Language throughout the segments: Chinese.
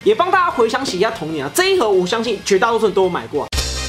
也帮大家回想起一下童年啊。这一盒我相信绝大多数人都有买过。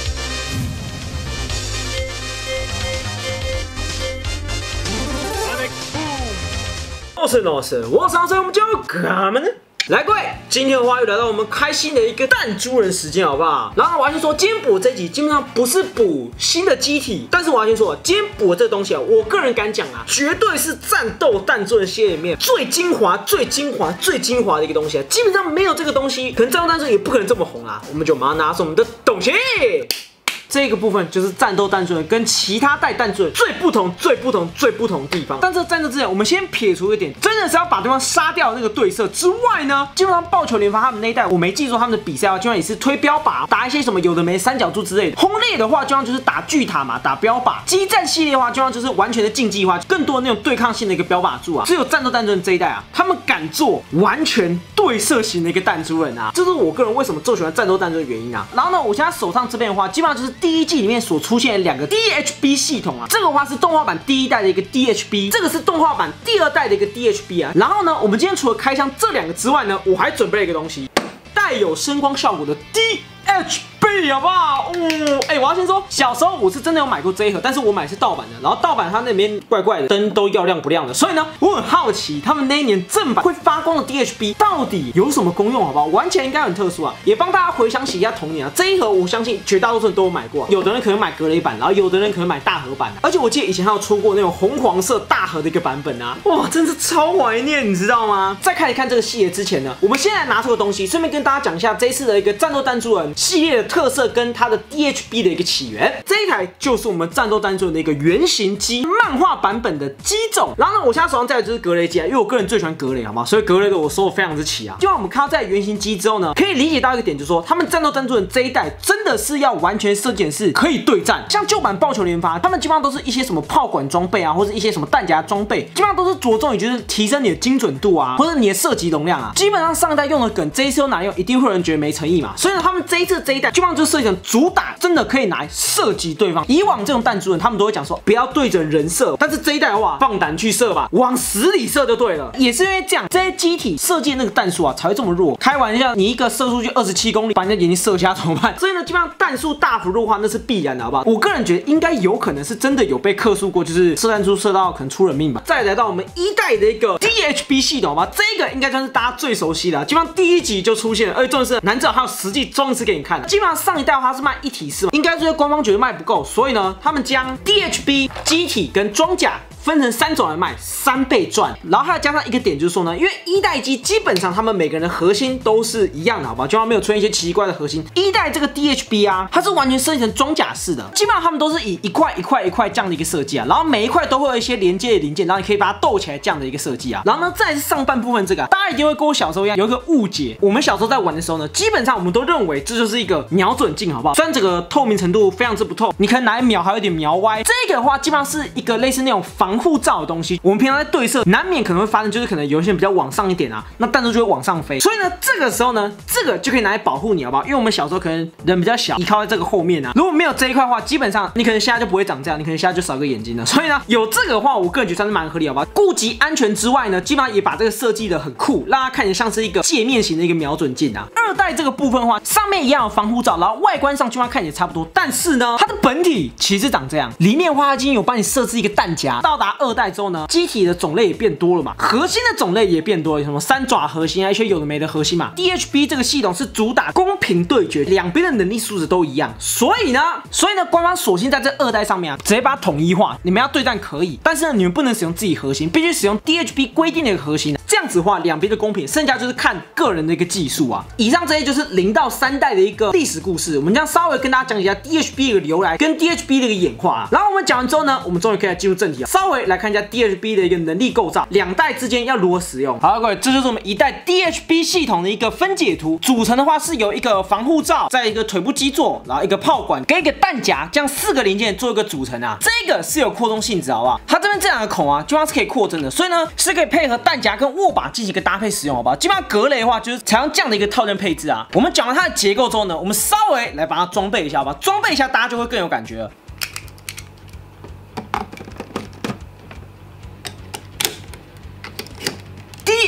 我是老师，我上次我们就干嘛呢？来，各位，今天的话又来到我们开心的一个弹珠人时间，好不好？然后我要先说，今天补这集基本上不是补新的机体，但是我要先说，今天补这个东西啊，我个人敢讲啊，绝对是战斗弹珠人系列里面最精华、最精华、最精华的一个东西啊！基本上没有这个东西，可能战斗弹珠也不可能这么红啊！我们就马上拿出我们的东西。这个部分就是战斗弹珠人跟其他代弹珠人最不同的地方。但这战斗之前，我们先撇除一点，真的是要把对方杀掉的那个对射之外呢，基本上爆球联防他们那一代，我没记住他们的比赛啊，基本上也是推标靶，打一些什么有的没三角柱之类的。轰烈的话，基本上就是打巨塔嘛，打标靶。激战系列的话，基本上就是完全的竞技化，更多的那种对抗性的一个标靶柱啊。只有战斗弹珠人这一代啊，他们敢做完全对射型的一个弹珠人啊，这是我个人为什么最喜欢战斗弹珠的原因啊。然后呢，我现在手上这边的话，基本上就是第一季里面所出现的两个 DHB 系统啊，这个的话是动画版第一代的一个 DHB， 这个是动画版第二代的一个 DHB 啊。然后呢，我们今天除了开箱这两个之外呢，我还准备了一个东西，带有声光效果的 DHB， 好不好？我要先说，小时候我是真的有买过这一盒，但是我买的是盗版的，然后盗版它那边怪怪的，灯都要亮不亮的，所以呢，我很好奇他们那一年正版会发光的 DHB 到底有什么功用，好不好？玩起来应该很特殊啊，也帮大家回想起一下童年啊。这一盒我相信绝大多数人都有买过，有的人可能买格雷版，然后有的人可能买大盒版的，而且我记得以前还有出过那种红黄色大盒的一个版本啊，哇，真是超怀念，你知道吗？在开始看这个系列之前呢，我们先来拿出个东西，顺便跟大家讲一下这一次的一个战斗弹珠人系列的特色跟它的 DHB 的一个起源。这一台就是我们战斗弹珠人的一个原型机，漫画版本的机种。然后呢，我现在手上戴的就是格雷机啊，因为我个人最喜欢格雷，好吗？所以格雷的我收的非常之齐啊。就像我们看到在原型机之后呢，可以理解到一个点，就是说他们战斗弹珠人这一代真的是要完全设计的是可以对战，像旧版爆球连发，他们基本上都是一些什么炮管装备啊，或者一些什么弹夹装备，基本上都是着重于就是提升你的精准度啊，或者你的射击容量啊。基本上上一代用的梗，这一次又拿来用，一定会有人觉得没诚意嘛。所以呢，他们这一次这一代基本上就设计成主打真的可以拿来射击对方。以往这种弹珠人，他们都会讲说不要对着人射，但是这一代的话，放胆去射吧，往死里射就对了。也是因为这样，这些机体设计的那个弹数啊才会这么弱。开玩笑，你一个射出去27公里，把人家眼睛射瞎怎么办？所以呢，基本上弹数大幅弱化那是必然的，好不好？我个人觉得应该有可能是真的有被客诉过，就是射弹珠射到可能出人命吧。再来到我们一代的一个 DHB 系统吧，这个应该算是大家最熟悉的，基本上第一集就出现了，而且重点是难找还有实际装置给你看。基本上上一代的话是卖一体式嘛，应该是官方觉得卖不够，所以呢，他们将 DHB 机体跟装甲分成3种来卖，3倍赚。然后还要加上一个点，就是说呢，因为一代机基本上他们每个人的核心都是一样的，好不好？就没有出现一些奇怪的核心。一代这个 DHB 啊，它是完全设计成装甲式的，基本上他们都是以一块一块一块这样的一个设计啊，然后每一块都会有一些连接的零件，然后你可以把它斗起来这样的一个设计啊。然后呢，再是上半部分这个，大家一定会跟我小时候一样有一个误解，我们小时候在玩的时候呢，基本上我们都认为这就是一个瞄准镜，好不好？虽然这个透明程度非常之不透，你可能拿来瞄还有点瞄歪。这个的话，基本上是一个类似那种防护罩的东西。我们平常在对射，难免可能会发生，就是可能有一些人比较往上一点啊，那弹珠就会往上飞。所以呢，这个时候呢，这个就可以拿来保护你，好不好？因为我们小时候可能人比较小，依靠在这个后面啊。如果没有这一块的话，基本上你可能现在就不会长这样，你可能现在就少一个眼睛了。所以呢，有这个的话，我个人觉得算是蛮合理，好吧？顾及安全之外呢，基本上也把这个设计的很酷，让它看起来像是一个界面型的一个瞄准镜啊。二代这个部分的话，上面一样有防护罩，然后外观上基本上看起来差不多，但是呢，它的本体其实长这样。里面的话，它已经有帮你设置一个弹夹。到达2代之后呢，机体的种类也变多了嘛，核心的种类也变多了，什么3爪核心啊，一些有的没的核心嘛。DHB 这个系统是主打公平对决，两边的能力素质都一样，所以呢，官方索性在这2代上面啊，直接把它统一化。你们要对战可以，但是呢，你们不能使用自己核心，必须使用 DHB 规定的一个核心。这样子的话，两边的公平，剩下就是看个人的一个技术啊。以上这些就是0到3代的一个历史故事，我们将稍微跟大家讲解一下 DHB 的一个由来跟 DHB 的一个演化啊。然后我们讲完之后呢，我们终于可以来进入正题了，稍微来看一下 DHB 的一个能力构造，2代之间要如何使用。好，各位，这就是我们1代 DHB 系统的一个分解图。组成的话是有一个防护罩，再一个腿部基座，然后一个炮管跟一个弹夹，这样4个零件做一个组成啊。这个是有扩充性质，好不好？它这边这2个孔啊，基本上是可以扩增的，所以呢是可以配合弹夹跟握把进行一个搭配使用，好不好？基本上格雷的话就是采用这样的一个套件配置啊。我们讲完它的结构之后呢，我们稍微来把它装备一下，好吧？装备一下大家就会更有感觉了。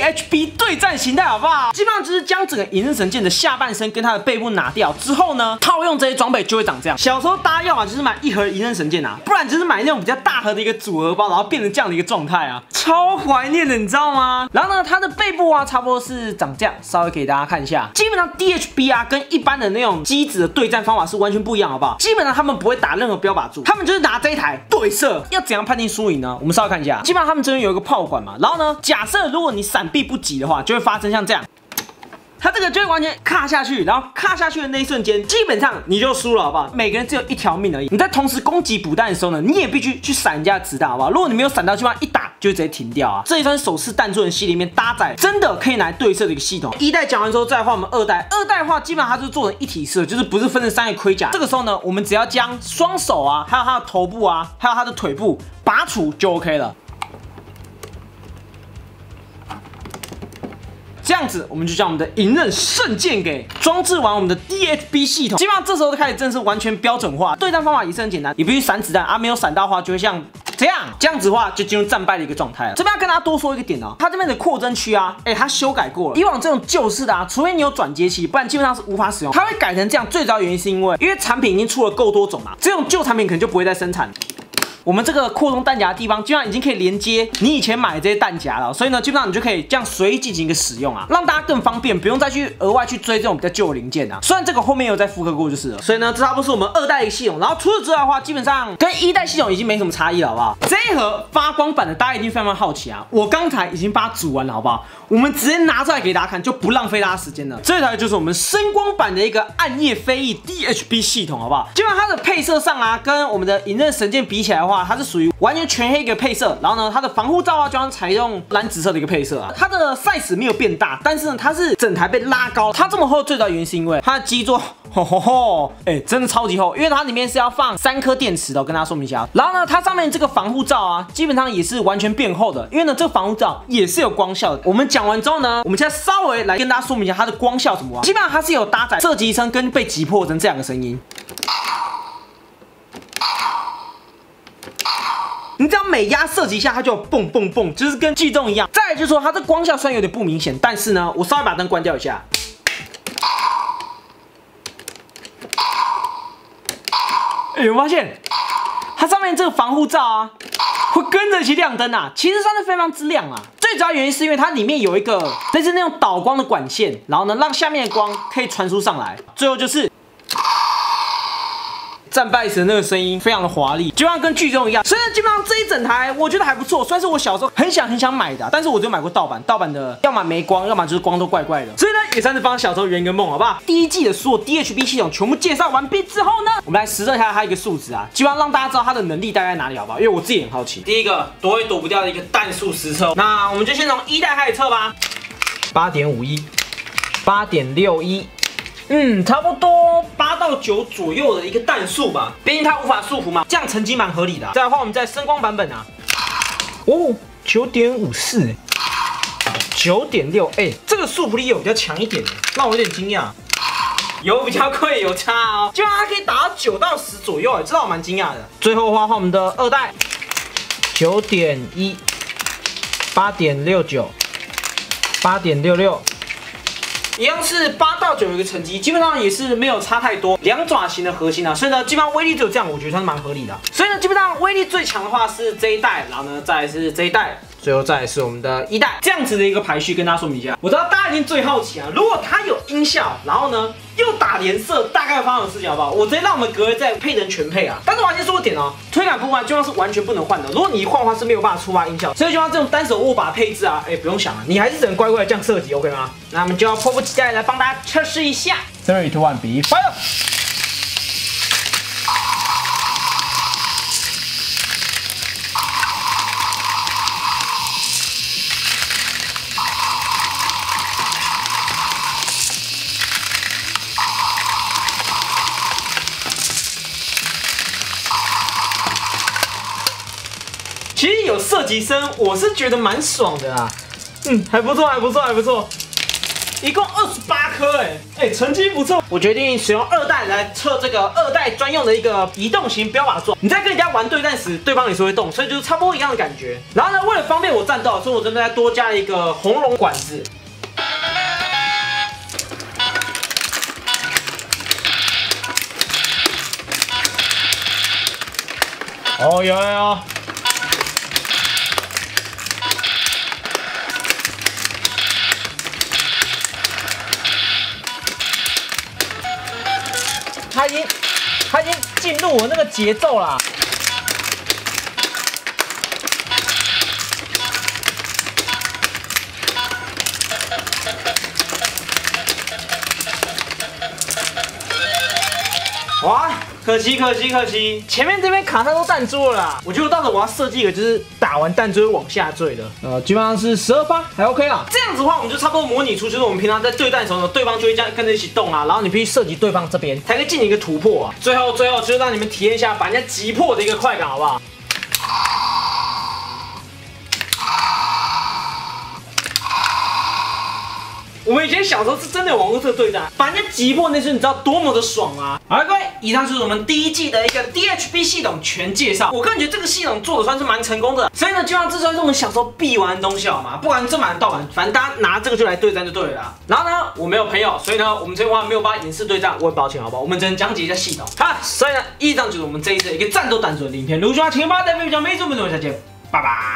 DHB 对战形态，好不好？基本上就是将整个隐刃神剑的下半身跟它的背部拿掉之后呢，套用这些装备就会长这样。小时候大家要么就是买一盒隐刃神剑啊，不然就是买那种比较大盒的一个组合包，然后变成这样的一个状态啊，超怀念的，你知道吗？然后呢，它的背部啊，差不多是长这样，稍微给大家看一下。基本上 DHB 啊，跟一般的那种机子的对战方法是完全不一样，好不好？基本上他们不会打任何标靶柱，他们就是拿这一台对射。要怎样判定输赢呢？我们稍微看一下。基本上他们这边有一个炮管嘛，然后呢，假设如果你闪避不及的话，就会发生像这样。它这个就会完全卡下去，然后卡下去的那一瞬间，基本上你就输了，好不好？每个人只有一条命而已。你在同时攻击补弹的时候呢，你也必须去闪人家的子弹，好不好？如果你没有闪到，基本上一打就会直接停掉啊。这一算是首次弹珠人系里面搭载真的可以拿来对射的一个系统。一代讲完之后，再来换我们二代。二代的话，基本上它就是做成一体式的，就是不是分成3个盔甲。这个时候呢，我们只要将双手啊，还有它的头部啊，还有它的腿部拔除就 OK 了。这样子，我们就将我们的隐刃圣剑给装置完我们的 DHB 系统。基本上这时候就开始正式完全标准化，对战方法也是很简单，你必须闪子弹啊，没有闪到的话就会像这样子的话就进入战败的一个状态了。这边要跟大家多说一个点哦，它这边的扩增区啊，它修改过了。以往这种旧式的啊，除非你有转接器，不然基本上是无法使用。它会改成这样，最主要原因是因为产品已经出了够多种了，这种旧产品可能就不会再生产。我们这个扩充弹夹的地方，基本上已经可以连接你以前买的这些弹夹了，所以呢，基本上你就可以这样随意进行一个使用啊，让大家更方便，不用再去额外去追这种比较旧的零件啊。虽然这个后面有再复刻过就是了，所以呢，这差不多是我们2代的一个系统。然后除此之外的话，基本上跟1代系统已经没什么差异了，好不好？这一盒发光版的大家一定非常好奇啊，我刚才已经把它煮完了，好不好？我们直接拿出来给大家看，就不浪费大家时间了。这台就是我们声光版的一个暗夜飞翼 DHB 系统，好不好？基本上它的配色上啊，跟我们的隐刃神剑比起来的话，它是属于完全全黑一个配色。然后呢，它的防护罩啊，就像采用蓝紫色的一个配色啊。它的 size 没有变大，但是呢，它是整台被拉高。它这么厚最大的原因是因为它的基座，真的超级厚，因为它里面是要放3颗电池的，我跟大家说明一下。然后呢，它上面这个防护罩啊，基本上也是完全变厚的，因为呢，这个防护罩也是有光效的。我们讲完之后呢，我们现在稍微来跟大家说明一下它的光效怎么玩。基本上它是有搭载射击声跟被击破声这2个声音。你只要每压射击一下，它就有蹦蹦蹦，就是跟击中一样。再来就是说，它这光效虽然有点不明显，但是呢，我稍微把灯关掉一下。有发现它上面这个防护罩啊，会跟着一起亮灯啊，其实算是非常之亮啊。最主要原因是因为它里面有一个类似那种导光的管线，然后呢，让下面的光可以传输上来。最后就是战败时的那个声音非常的华丽，就像跟剧中一样。所以呢，基本上这一整台我觉得还不错，算是我小时候很想买的，但是我只有买过盗版，盗版的要么没光，要么就是光都怪怪的。所以呢，也算是帮小时候圆一个梦，好不好？第一季的所有 DHB 系统全部介绍完毕之后呢，我们来实测一下它一个数值啊，希望让大家知道它的能力大概在哪里，好不好？因为我自己很好奇。第一个躲也躲不掉的一个弹数实测，那我们就先从1代开始测吧。8.51 8.61。差不多8到9左右的一个弹数吧，毕竟它无法束缚嘛，这样成绩蛮合理的。再来换我们在声光版本啊，9.54 9.6，这个束缚力有比较强一点，让我有点惊讶。有比较贵有差哦，基本上它可以打到9到10左右，这让我蛮惊讶的。最后的话换我们的2代9.1 8.69 8.66。一样是8到9的一个成绩，基本上也是没有差太多，两爪型的核心啊，所以呢，基本上威力只有这样，我觉得算是蛮合理的。所以呢，基本上威力最强的话是这一代，然后呢，再来是这一代，最后再来是我们的1代，这样子的一个排序跟大家说明一下。我知道大家一定最好奇啊，如果它有音效，然后呢又打连射，大概发生什么事情好不好？我直接让我们格瑞再配成全配啊。但是我还先说个点哦，推杆部分基本上是完全不能换的，如果你一换的话是没有办法触发音效，所以就像这种单手握把配置啊，不用想了，你还是只能乖乖的这样射击 ，OK 吗？那我们就要迫不及待来帮大家测试一下。3、2、1 ，be fire！其实有射击声，我是觉得蛮爽的啊。还不错，还不错，还不错。 一共28颗，成绩不错。我决定使用2代来测这个2代专用的一个移动型标靶座。你在跟人家玩对战时，对方也是会动，所以就是差不多一样的感觉。然后呢，为了方便我战斗，所以我这边再多加了一个红龙管子。哦，有。他已经进入我那个节奏啦。哇，可惜，前面这边卡太多弹珠了啦。我觉得到时候我要设计一个，就是打完弹珠会往下坠的。基本上是12发，还 OK 啦。这样子的话，我们就差不多模拟出，就是我们平常在对战的时候呢，对方就会这样跟着一起动啊，然后你必须射击对方这边，才可以进行一个突破啊。最后就是让你们体验一下把人家击破的一个快感，好不好？我们以前小时候是真的有玩过这个对战，把人家击破那瞬，你知道多么的爽吗？好了，各位，以上就是我们第1季的一个 DHB 系统全介绍。我个人觉得这个系统做的算是蛮成功的，所以呢，基本上这算是我们小时候必玩的东西，好吗？不管正版盗版，反正大家拿这个就来对战就对了啦。然后呢，我没有朋友，所以呢，我们这边话没有办法演示对战，我很抱歉，好不好？我们只能讲解一下系统。好，所以呢，以上就是我们这一次的一个战斗弹珠的影片。如果喜欢，请帮我点赞、分享、没错，我们下期见，拜拜。